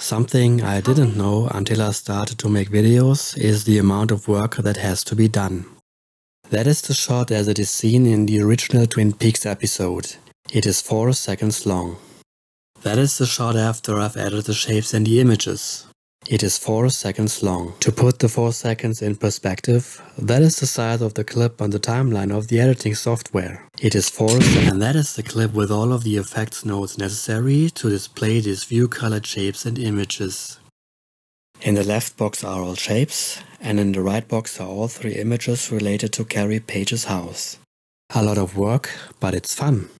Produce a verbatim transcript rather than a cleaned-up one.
Something I didn't know until I started to make videos is the amount of work that has to be done. That is the shot as it is seen in the original Twin Peaks episode. It is four seconds long. That is the shot after I've added the shapes and the images. It is four seconds long. To put the four seconds in perspective, that is the size of the clip on the timeline of the editing software. It is four seconds, and that is the clip with all of the effects nodes necessary to display these view colored shapes and images. In the left box are all shapes, and in the right box are all three images related to Carrie Page's house. A lot of work, but it's fun.